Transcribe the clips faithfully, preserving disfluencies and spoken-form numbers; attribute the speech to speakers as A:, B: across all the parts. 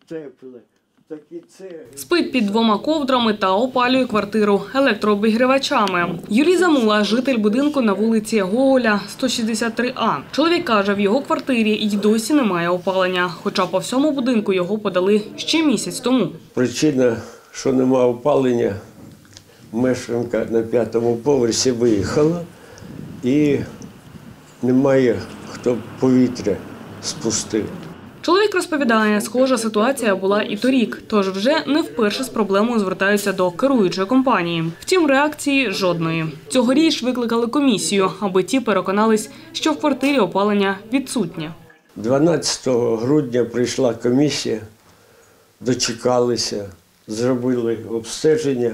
A: тепле.
B: Спить під двома ковдрами та опалює квартиру електрообігрівачами. Юрій Замула – житель будинку на вулиці Гоголя, сто шістдесят три А. Чоловік каже, в його квартирі й досі немає опалення, хоча по всьому будинку його подали ще місяць тому.
A: Причина, що немає опалення, мешканка на п'ятому поверсі виїхала і немає хто повітря спустив.
B: Чоловік розповідає, схожа ситуація була і торік, тож вже не вперше з проблемою звертаються до керуючої компанії. Втім, реакції жодної. Цьогоріч викликали комісію, аби ті переконались, що в квартирі опалення відсутнє.
A: дванадцятого грудня прийшла комісія, дочекалися, зробили обстеження,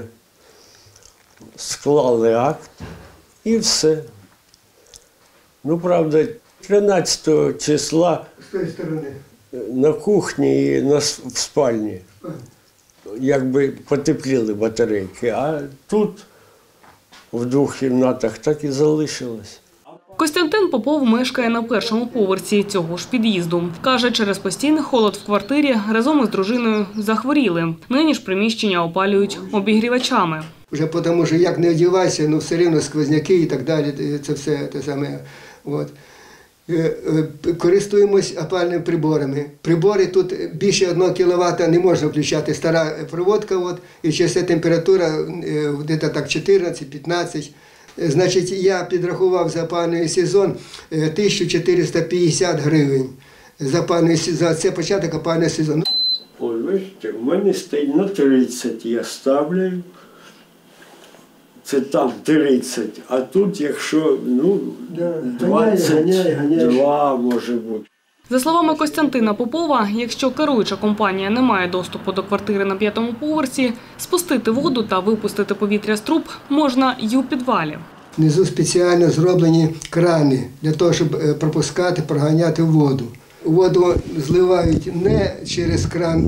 A: склали акт і все. Ну, правда, тринадцятого числа на кухні і на, в спальні якби потепліли батарейки, а тут в двох кімнатах так і залишилось.
B: Костянтин Попов мешкає на першому поверсі цього ж під'їзду. Каже, через постійний холод в квартирі разом із дружиною захворіли. Нині ж приміщення опалюють обігрівачами.
C: Вже тому, що як не одягайся, ну все рівно сквозняки і так далі, це все те саме. От. Користуємось опалювальними приборами. Прибори тут більше одного кіловата не можна включати. Стара проводка, от, і через це температура десь так чотирнадцять-п'ятнадцять. Значить, я підрахував за опалювальний сезон тисячу чотириста п'ятдесят гривень. За, опалювальний, за це початок опалювального сезону.
A: Ой, бачите, в мене стоїть на тридцять, я ставлю. Це там тридцять, а тут, якщо, ну, двадцять два може бути.
B: За словами Костянтина Попова, якщо керуюча компанія не має доступу до квартири на п'ятому поверсі, спустити воду та випустити повітря з труб можна й у підвалі.
C: Внизу спеціально зроблені крани для того, щоб пропускати, проганяти воду. Воду зливають не через кран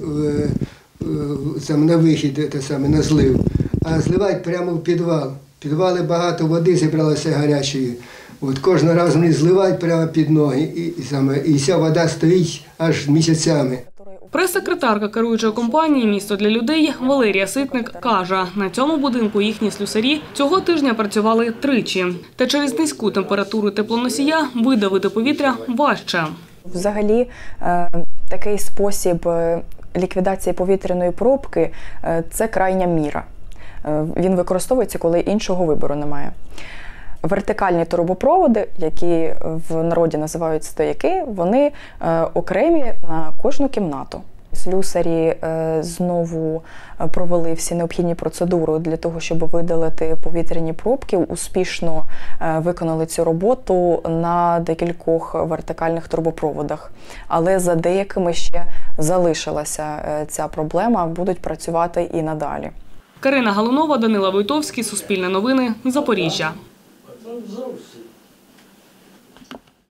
C: на вихід, те саме, на злив, а зливають прямо в підвал. В підвалі багато води зібралося гарячої. От кожного разу вони зливають прямо під ноги, і, і, саме, і ця вода стоїть аж місяцями.
B: Прес-секретарка керуючої компанії «Місто для людей» Валерія Ситник каже, на цьому будинку їхні слюсарі цього тижня працювали тричі. Та через низьку температуру теплоносія видавити повітря важче.
D: Взагалі, такий спосіб ліквідації повітряної пробки – це крайня міра. Він використовується, коли іншого вибору немає. Вертикальні трубопроводи, які в народі називають стояки, вони окремі на кожну кімнату. Слюсарі знову провели всі необхідні процедури для того, щоб видалити повітряні пробки, успішно виконали цю роботу на декількох вертикальних трубопроводах. Але за деякими ще залишилася ця проблема, будуть працювати і надалі.
B: Карина Галунова, Данила Войтовський, Суспільне новини, Запоріжжя.